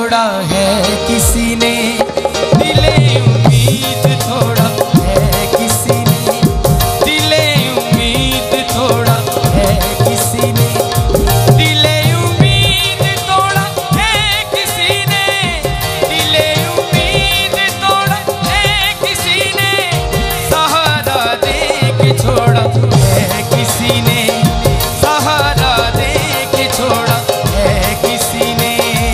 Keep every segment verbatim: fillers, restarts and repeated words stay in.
छोड़ा है किसी ने, दिले उम्मीद तोड़ा है किसी ने, दिले उम्मीद तोड़ा है किसी ने, दिले उम्मीद तोड़ा है किसी ने, दिले उम्मीद तोड़ा है किसी ने, सहारा दे के छोड़ा है किसी ने, सहारा दे के छोड़ा है किसी ने।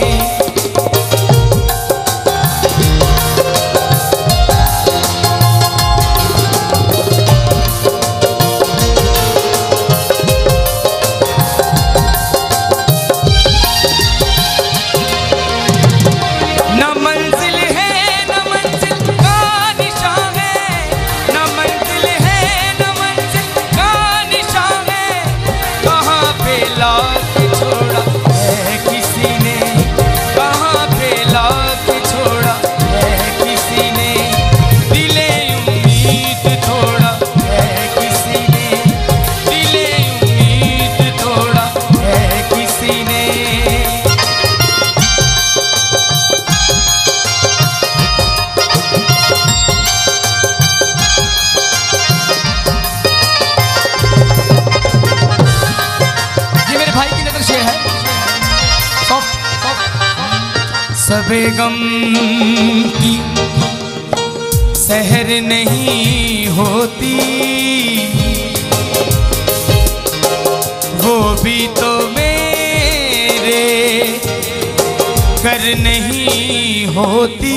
सबे गम की सहर नहीं होती, वो भी तो मेरे कर नहीं होती।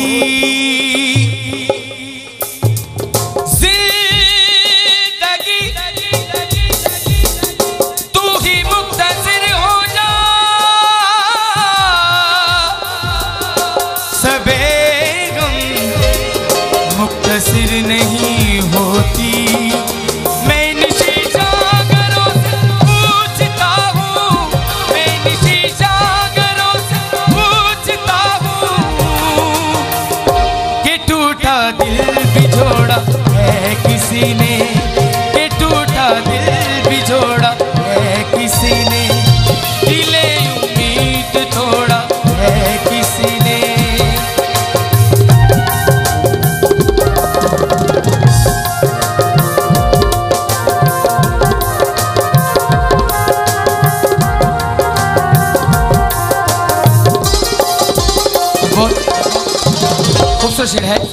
मुक्तसिर नहीं होती, मैं निशी जागरों से पूछता हूँ, मैं निशी जागरों से पूछता हूँ कि टूटा दिल भी जोड़ा है किसी ने, कि टूटा दिल भी जोड़ा है किसी ने, दिले उम्मीद तोड़ा है किसी ने। खूबसूरत शेर है।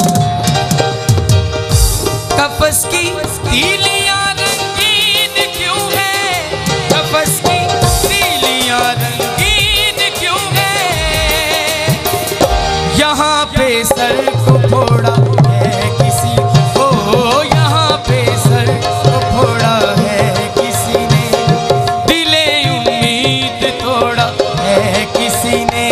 कपस की तीलियां रंगीन क्यों है, कपस की तीलियां रंगीन क्यों है, यहाँ पे सर को फोड़ा है किसी को, यहाँ पे सर को फोड़ा है किसी ने, दिले उम्मीद तोड़ा है किसी ने।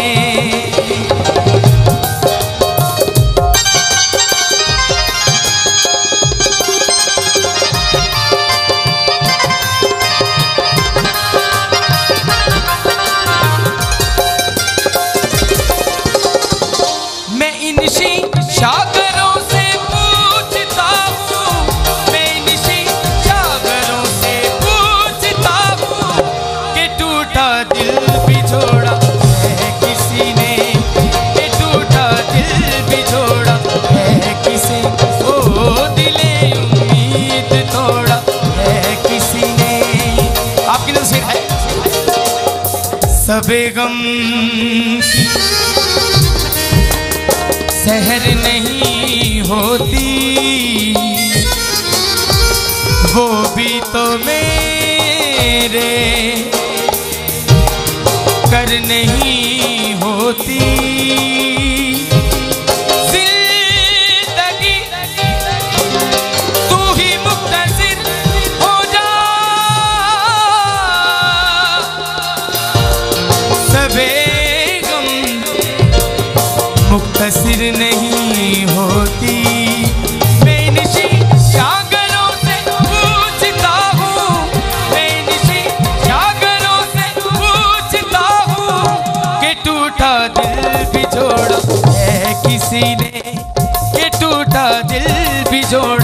सागरों से पूछता हूँ, मैं निशी सागरों से पूछता हूँ कि टूटा दिल भी जोड़ा है किसी ने, कि टूटा दिल भी जोड़ा है किसी को, दिले उम्मीद तोड़ा है किसी ने। आपकी नसीब है। सबे गम की सहर नहीं होती, वो भी तो मेरे कर नहीं होती। जिंदगी तू ही मुक्तसिर हो जा, सबे मुक्तसिर नहीं होती, मैं निशी सागरों से पूछता हूँ, मैं निशी सागरों से पूछता हूँ कि टूटा दिल भी जोड़ा है किसी ने, कि टूटा दिल भी जोड़ा